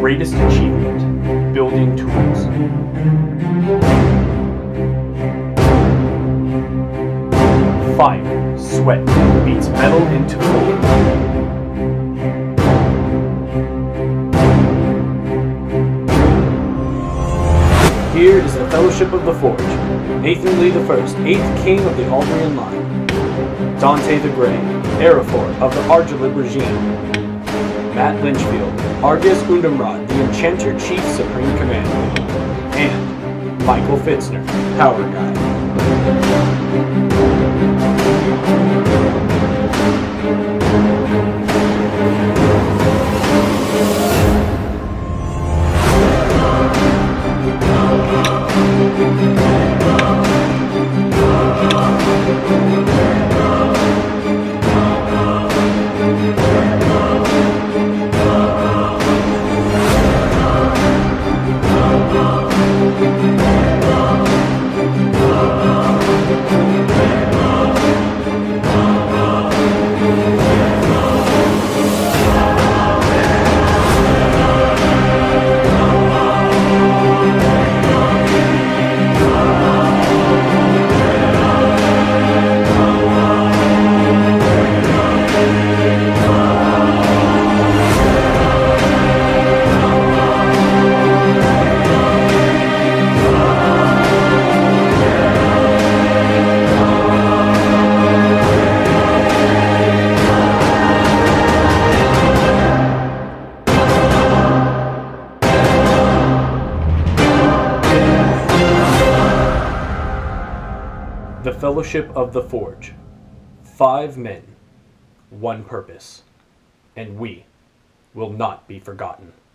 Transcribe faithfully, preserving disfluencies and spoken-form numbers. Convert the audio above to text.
greatest achievement, building tools. Fire, sweat, beats metal into forge. Here is the Fellowship of the Forge. Nathan Lee the First, eighth King of the Aldrian line. Dante the Grey, Arafor of the Argilid regime. Matt Lynchfield, Argus Undamrod, the Enchanter Chief Supreme Commander. And Michael Fitzner, Power Guy. The Fellowship of the Forge. Five men, one purpose, and we will not be forgotten.